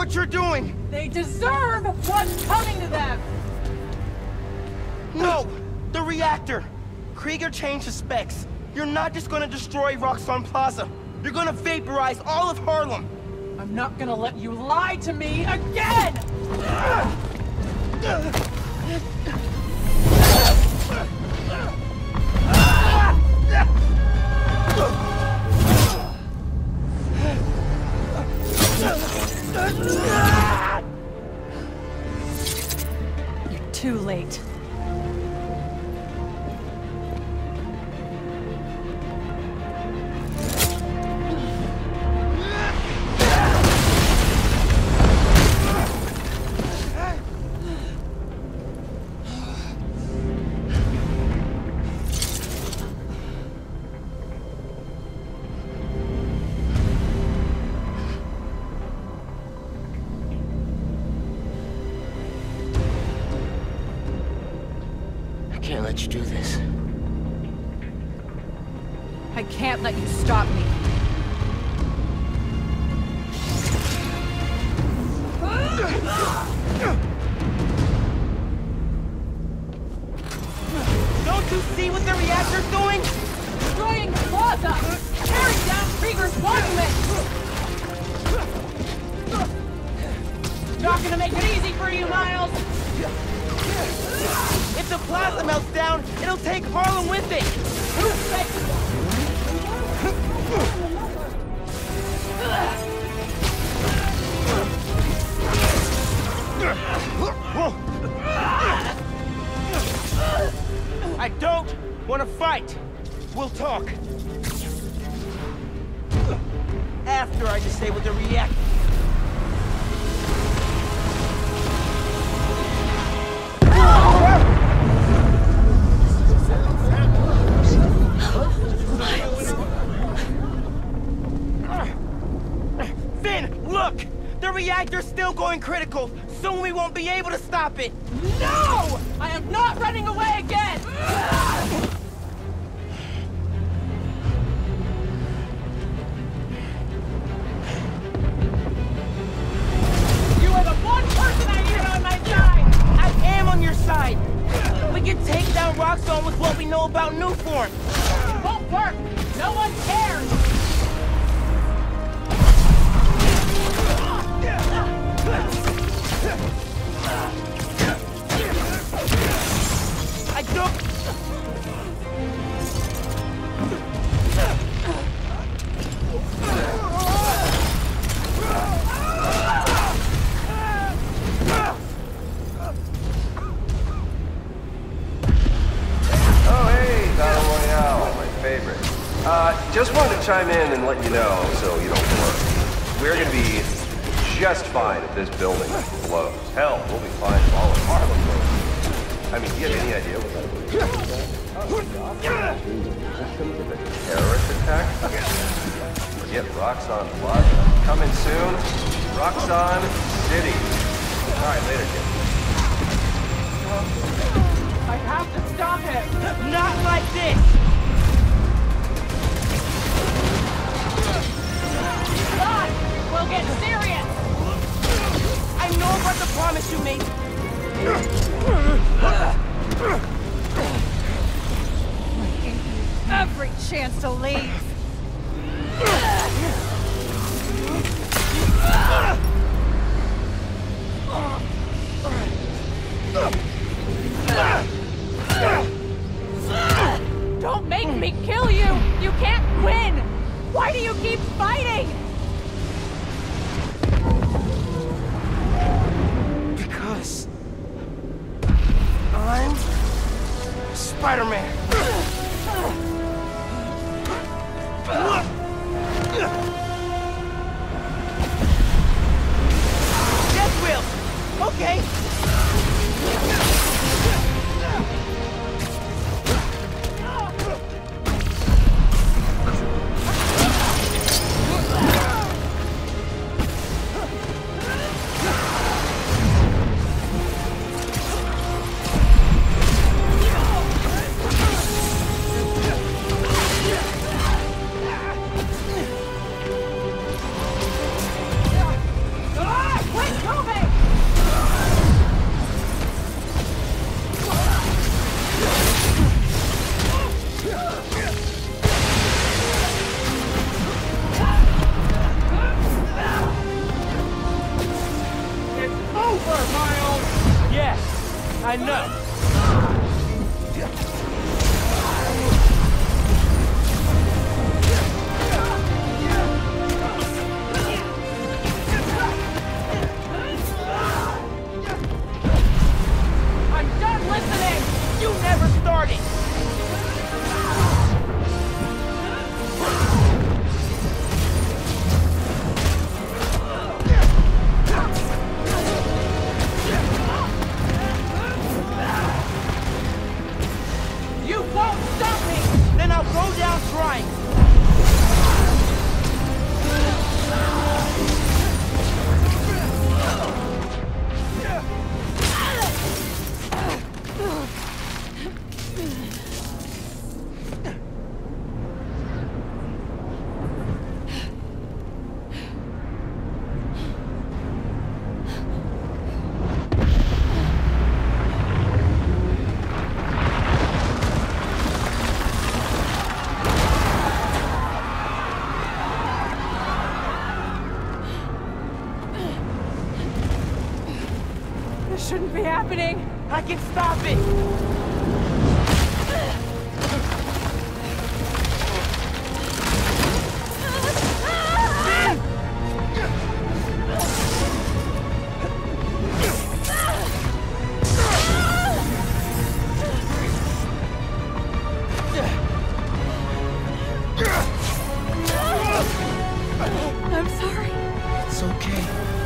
what you're doing! They deserve what's coming to them! No! The reactor! Krieger changed the specs. You're not just gonna destroy Roxxon Plaza. You're gonna vaporize all of Harlem! I'm not gonna let you lie to me again! You're too late. I can't let you do this. I can't let you stop me. Don't you see what the reactor's doing? Destroying the plaza! Tearing down Krieger's monument! Not gonna make it easy for you, Miles! If the plaza melts down, it'll take Harlem with it! Who said I don't want to fight! We'll talk. After I disable the reactor. Finn, look! The reactor's still going critical. Soon we won't be able to stop it. No! I am not running away again! You are the one person I need on my side! I am on your side. We can take down Roxxon with what we know about Nuform. It won't work! No one cares! I don't... Oh, hey, Battle Royale, my favorite. Just wanted to chime in and let you know, so you don't worry. We're gonna be just fine if this building blows. Hell, we'll be fine if all of Harlem blows. I mean, do you have any idea what that would be? With a terrorist attack? Forget Roxxon Plaza. Coming soon, Roxxon City. Alright, later, kid. I have to stop him! Not like this! God! We'll get serious! I know about the promise you made. Every chance to leave! Don't make me kill you! You can't win! Why do you keep fighting? Because... I'm... Spider-Man. Death Wheel! Okay! I know. I'm done listening! You never started. You won't stop me! Then I'll go down trying. This shouldn't be happening! I can stop it. I'm sorry. It's okay.